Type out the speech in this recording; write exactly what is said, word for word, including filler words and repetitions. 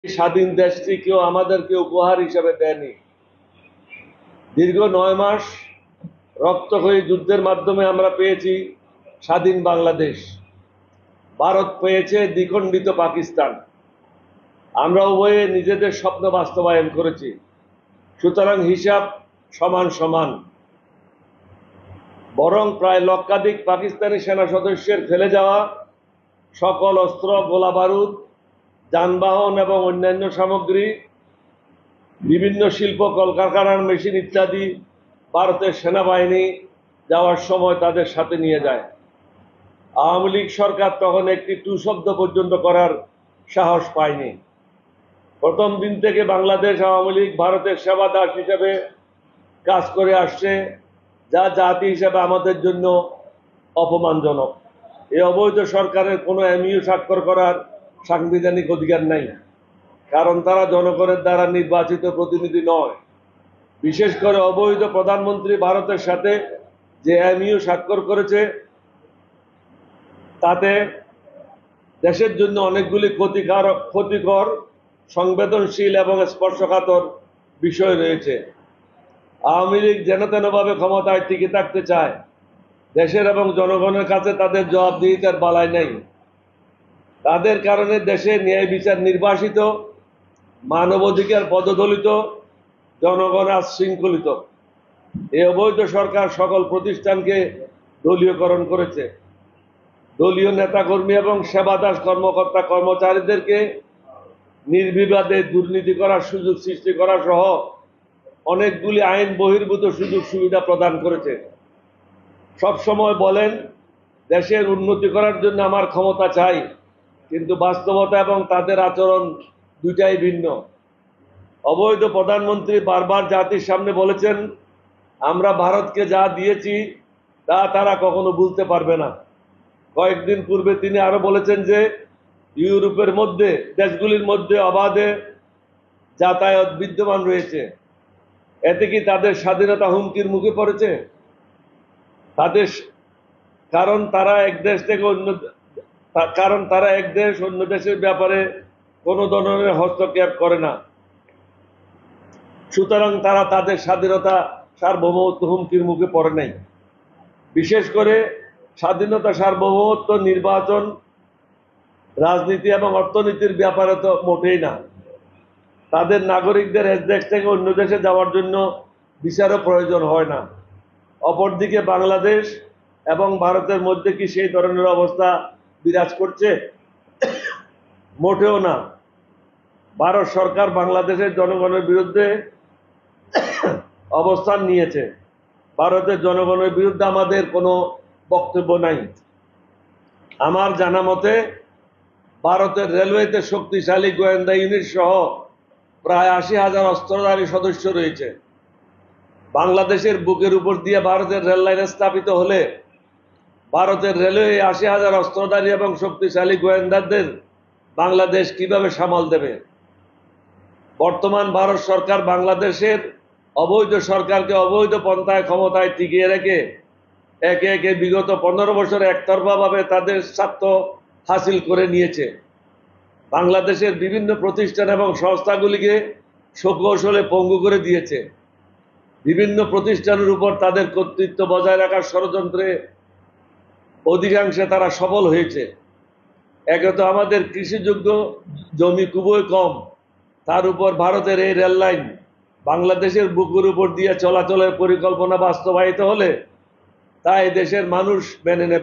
স্বাধীন দেশটি কেউ আমাদেরকে উপহার হিসেবে দেয়নি। দীর্ঘ নয় মাস রক্তক্ষয়ী যুদ্ধের মাধ্যমে আমরা পেয়েছি স্বাধীন বাংলাদেশ, ভারত পেয়েছে দ্বিখণ্ডিত পাকিস্তান। আমরা উভয়ে নিজেদের স্বপ্ন বাস্তবায়ন করেছি, সুতরাং হিসাব সমান সমান। বরং প্রায় লক্ষাধিক পাকিস্তানি সেনা সদস্যের ফেলে যাওয়া সকল অস্ত্র, গোলাবারুদ, যানবাহন এবং অন্যান্য সামগ্রী, বিভিন্ন শিল্প কলকারখানার মেশিন ইত্যাদি ভারতের সেনাবাহিনী যাওয়ার সময় তাদের সাথে নিয়ে যায়। আওয়ামী লীগ সরকার তখন একটি টু শব্দ পর্যন্ত করার সাহস পায়নি। প্রথম দিন থেকে বাংলাদেশ আওয়ামী লীগ ভারতের সেবা দাস হিসেবে কাজ করে আসছে, যা জাতি হিসেবে আমাদের জন্য অপমানজনক। এই অবৈধ সরকারের কোনো এমইউ স্বাক্ষর করার সাংবিধানিক অধিকার নাই, কারণ তারা জনগণের দ্বারা নির্বাচিত প্রতিনিধি নয়। বিশেষ করে অবৈধ প্রধানমন্ত্রী ভারতের সাথে যে এমইউ স্বাক্ষর করেছে, তাতে দেশের জন্য অনেকগুলি ক্ষতিকর ক্ষতিকর সংবেদনশীল এবং স্পর্শকাতর বিষয় রয়েছে। আওয়ামী লীগ যেন তেনভাবে ক্ষমতায় টিকে থাকতে চায়, দেশের এবং জনগণের কাছে তাদের জবাবদিহিতার বালাই নেই। তাদের কারণে দেশে ন্যায় বিচার নির্বাসিত, মানবাধিকার পদদলিত, জনগণ আজ শৃঙ্খলিত। এই অবৈধ সরকার সকল প্রতিষ্ঠানকে দলীয়করণ করেছে। দলীয় নেতাকর্মী এবং সেবাদাস কর্মকর্তা কর্মচারীদেরকে নির্বিবাদে দুর্নীতি করার সুযোগ সৃষ্টি করা সহ অনেকগুলি আইন বহির্ভূত সুযোগ সুবিধা প্রদান করেছে। সবসময় বলেন দেশের উন্নতি করার জন্য আমার ক্ষমতা চাই, কিন্তু বাস্তবতা এবং তাদের আচরণ দুটাই ভিন্ন। অবৈধ প্রধানমন্ত্রী বারবার জাতির সামনে বলেছেন, আমরা ভারতকে যা দিয়েছি তা তারা কখনো ভুলতে পারবে না। কয়েকদিন পূর্বে তিনি আরো বলেছেন যে ইউরোপের মধ্যে দেশগুলির মধ্যে অবাধে যাতায়াত বিদ্যমান রয়েছে। এতে কি তাদের স্বাধীনতা হুমকির মুখে পড়েছে? তাদের কারণ তারা এক দেশ থেকে অন্য কারণ তারা এক দেশ অন্য দেশের ব্যাপারে কোনো ধরনের হস্তক্ষেপ করে না, সুতরাং তারা তাদের স্বাধীনতা সার্বভৌমত্ব হুমকির মুখে পড়ে নাই। বিশেষ করে স্বাধীনতা, সার্বভৌমত্ব, নির্বাচন, রাজনীতি এবং অর্থনীতির ব্যাপারে তো মোটেই না। তাদের নাগরিকদের এক দেশ থেকে অন্য দেশে যাওয়ার জন্য ভিসারও প্রয়োজন হয় না। অপরদিকে বাংলাদেশ এবং ভারতের মধ্যে কি সেই ধরনের অবস্থা বিরাজ করছে? মোটেও না। ভারত সরকার বাংলাদেশের জনগণের বিরুদ্ধে অবস্থান নিয়েছে। ভারতের জনগণের বিরুদ্ধে আমাদের কোনো বক্তব্য নাই। আমার জানা মতে ভারতের রেলওয়েতে শক্তিশালী গোয়েন্দা ইউনিট সহ প্রায় আশি হাজার অস্ত্রধারী সদস্য রয়েছে। বাংলাদেশের বুকের উপর দিয়ে ভারতের রেল লাইন স্থাপিত হলে ভারতের রেলওয়ে আশি হাজার অস্ত্রধারী এবং শক্তিশালী গোয়েন্দাদের বাংলাদেশ কিভাবে সামাল দেবে? বর্তমান ভারত সরকার বাংলাদেশের অবৈধ সরকারকে অবৈধ পন্থায় ক্ষমতায় টিকিয়ে রেখে একে একে বিগত পনেরো বছর একতরফাভাবে তাদের স্বার্থ হাসিল করে নিয়েছে। বাংলাদেশের বিভিন্ন প্রতিষ্ঠান এবং সংস্থাগুলিকে সুকৌশলে পঙ্গু করে দিয়েছে। বিভিন্ন প্রতিষ্ঠানের উপর তাদের কর্তৃত্ব বজায় রাখার ষড়যন্ত্রে অধিকাংশে তারা সফল হয়েছে। একে তো আমাদের কৃষিযোগ্য জমি খুবই কম, তার উপর ভারতের এই রেল লাইন বাংলাদেশের বুকের উপর দিয়ে চলাচলের পরিকল্পনা বাস্তবায়িত হলে তাই দেশের মানুষ মেনে নেবে।